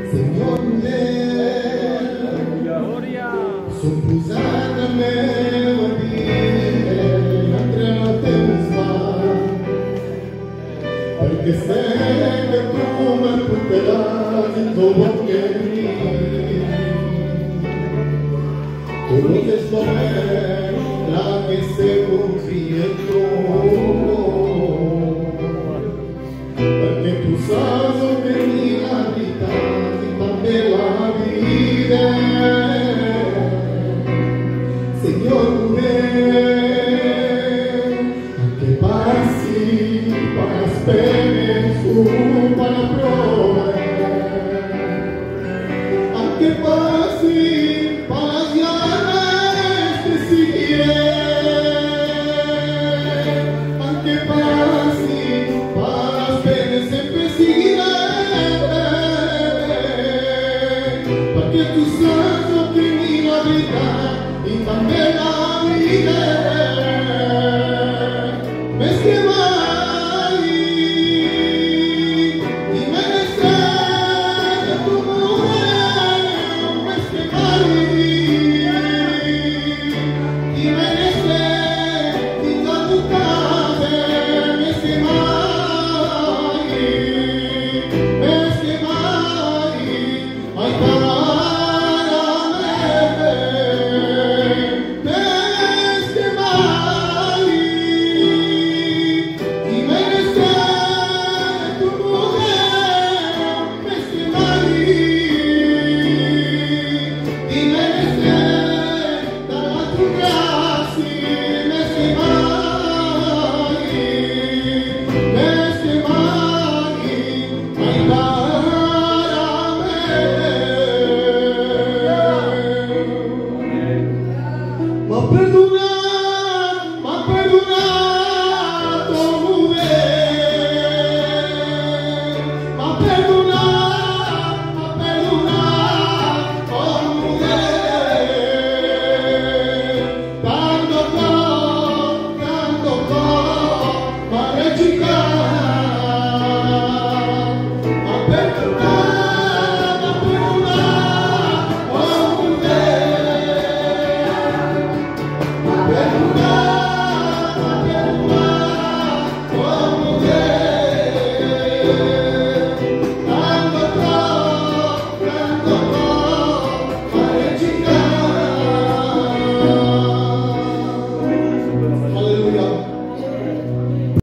Señor, supusatame entre los temas, porque sé que tú me escucharás en todo que conoces sobre la que se confió, porque tú sabes que mi hábitat y también la vida. Señor, ven, que pase para as penas.